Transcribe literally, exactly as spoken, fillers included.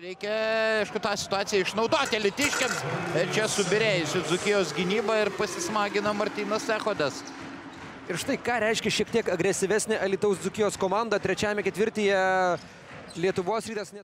Reikia, aišku, tą situaciją išnaudoti alytiškiams. Ir čia subirėjusi Dzūkijos gynyba ir pasismagina Martynas Echodas. Ir štai ką reiškia šiek tiek agresyvesnė Alytaus Dzūkijos komanda. Trečiajame ketvirtyje Lietuvos Rytas net